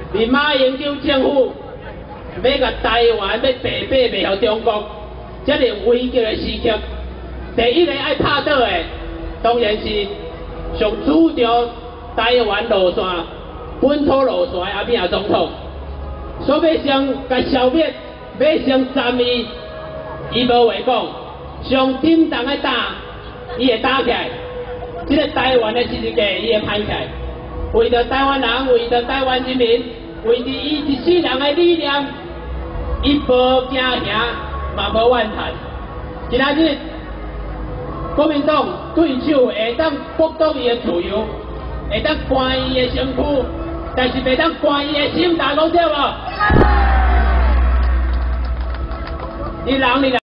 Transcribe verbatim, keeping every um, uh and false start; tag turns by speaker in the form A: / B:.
A: 而马英九政府要甲台湾要白白卖予中国，这个危急的时刻，第一个爱拍倒的，当然是上主张台湾路线、本土路线的阿扁总统。所要上甲消灭，要上暂伊，伊无话讲，上顶重的打，伊会打起来。这个台湾的世界，伊会歹起来。为着台湾人，为着台湾人民，为着伊一世人的理念，伊无惊吓，嘛无怨叹。今仔日，国民党对手会当剥夺伊的自由，会当关伊的身躯，但是袂当关伊的心，大家讲对无？你人你。